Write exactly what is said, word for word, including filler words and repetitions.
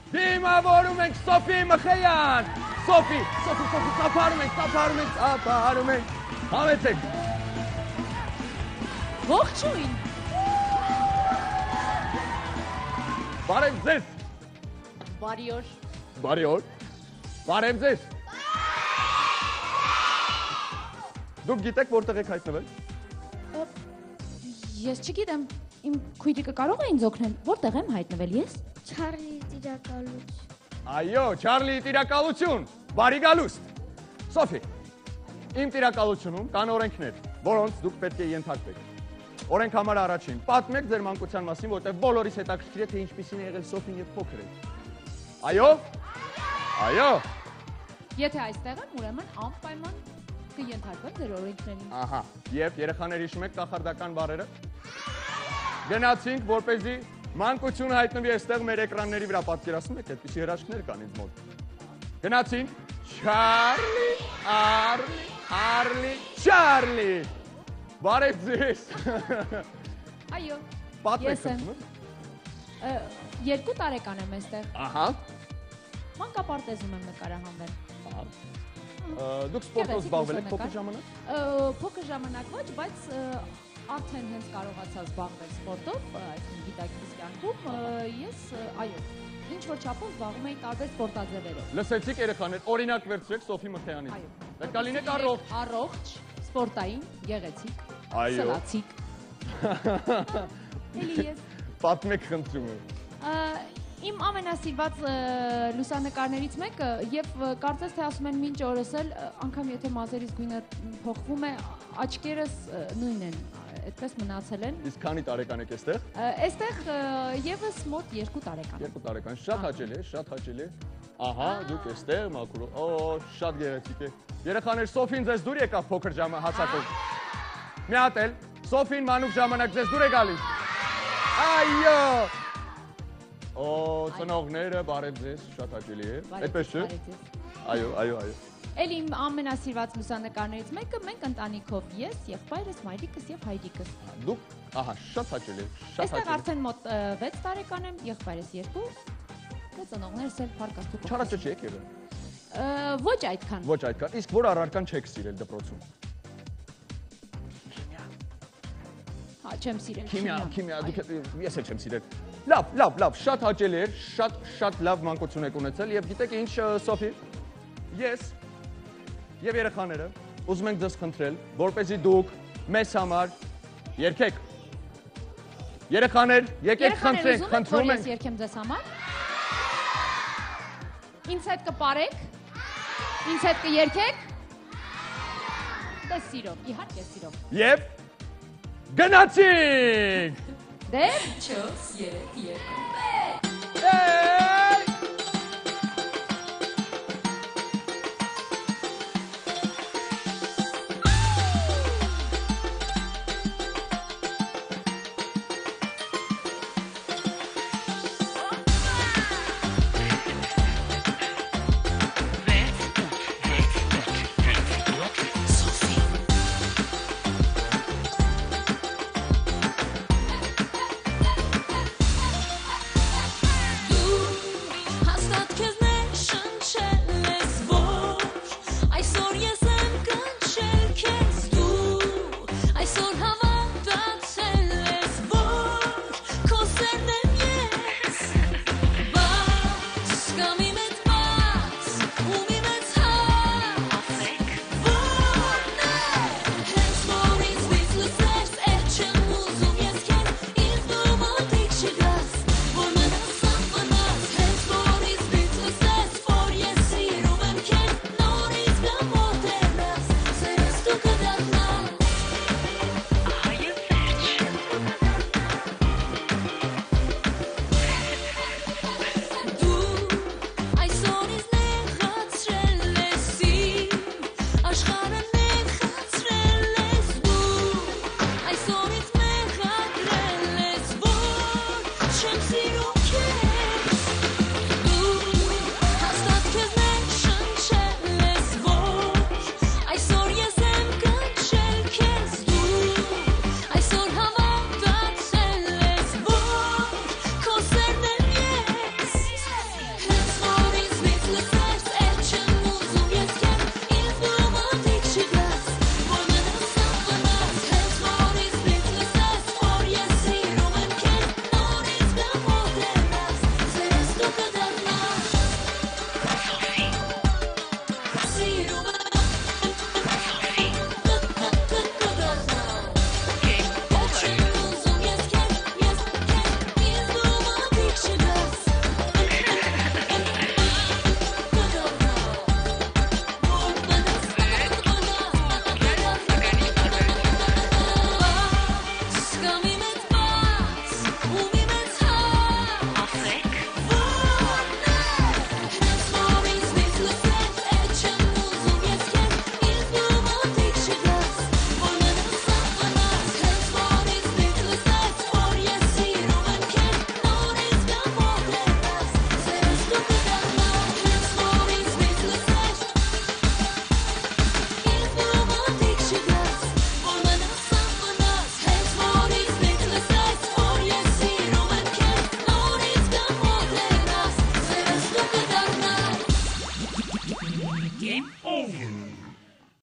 Դիմավորում ենք Սոֆի Մխեյան։ Սոֆի, Սոֆի, Սոֆի, ծափարում ենք, ծափարում ենք, ծափարում ենք։ Համեցեք։ Ողջույն։ Բարև ձեզ։ Բարի օր։ Բարի օր։ Բարև ձեզ։ Դուք գիտեք որտեղ եք հայտնվել։ Ես չգիտեմ, իմ քույրիկը կարող է ինձ օգնել, որտեղ եմ հայտնվել ես։ Չարլի տիրակալություն։ Այո, Չարլիի տիրակալություն, բարի գալուստ։ Սոֆի, իմ տիրակալությունում կան օրենքներ, որոնց դուք պետք է ենթարկվեք։ Օրենք համար առաջին, պատմեք ձեր մանկության մասին, որտեղ բոլորիս հետաքրքիր է, թե ինչպիսին է եղել Սոֆին եւ փոքր է։ Այո։ Այո։ Եթե այստեղ եմ, ուրեմն անպայման կենթարկվեմ ձեր օրենքներին։ Ահա, եւ երեխաներ հիշում եք կախարդական բառերը։ Գնացինք, որպեսզի մանկությունը հայտնվի այստեղ մեր էկրանների վրա, պատկերացնում եք, այդպիսի հրաշքներ կան ինձ մոտ։ Գնացինք, Չարլի, Արլի, Արլի, Չարլի։ Բարև ձեզ։ Այո։ Պատմեք ես եմ։ խնդրում։ Երկու տարեկան եմ այստեղ։ Ահա։ Մանկապարտեզում եմ նկարահանվել։ Դուք սպորտով զբաղվել եք փոքր ժամանակ։ Փոքր ժամանակ ոչ, բայց արդեն հենց կարողացա զբաղվել սպորտով, այսինքն գիտակից կյանքում, ես, այո, ինչ-որ չափով զբաղվում էի տարբեր սպորտաձևերով։ Լսեցիք երեխաներ, օրինակ վերցրեք Սոֆի Մխեյանից։ Պետք է լինեք առողջ։ Առողջ, սպորտային, գեղեցիկ, Այո։ սլացիկ։ Էլի ես։ Պատմեք խնդրում եմ։ Իմ ամենասիրված լուսանկարներից մեկը եւ կարծես թե ասում են մինչ օրս էլ անգամ եթե մազերից գույնը փոխվում է, աչքերս նույնն են, այդպես մնացել են։ Իսկ քանի տարեկան եք այստեղ։ Այստեղ եւս մոտ երկու տարեկան։ Երկու տարեկան, շատ հաճելի է, շատ հաճելի է։ Ահա, դուք այստեղ մաքուր, օ, շատ գեղեցիկ է։ Երեխաներ, Սոֆին ձեզ դուր եկավ փոքր ժամանակով։ Մի հատ էլ, Սոֆին մանուկ ժամանակ ձեզ դուր է գալիս։ Այո։ Օ, ծնողները, բարև ձեզ, շատ հաճելի է։ Այդպես չէ։ Այո, այո, այո։ Էլ իմ ամենասիրված լուսանկարներից մեկը մենք ընտանիքով ես, եղբայրս, մայրիկս եւ հայրիկս։ Դուք, ահա, շատ հաճելի է, շատ հաճելի։ Այստեղ հաճելի։ արդեն մոտ վեց տարեկան եմ, եղբայրս երկու, ու ծնողներս էլ փառք Աստծո։ Չարաճճի եք եղել։ Ոչ այդքան։ Ոչ այդքան, իսկ որ առարկան չեք սիրել դպրոցում։ Հա, չեմ սիրել։ Քիմիա, քիմիա, դուք ես էլ չեմ սիրել։ Լավ, լավ, լավ, շատ հաճելի էր, շատ շատ լավ մանկություն եք ունեցել եւ գիտեք ինչ Սոֆի, ես եւ երեխաները ուզում ենք ձեզ խնդրել, որպեսզի դուք մեզ համար երգեք։ Երեխաներ, եկեք խնդրենք, խնդրում ենք։ Ես երգեմ ձեզ համար։ Ինձ հետ կպարեք։ Ինձ հետ կերգեք։ Դե սիրով, իհարկե սիրով։ Եվ գնացինք։ Դե չորս, երեք, երկու, Game over.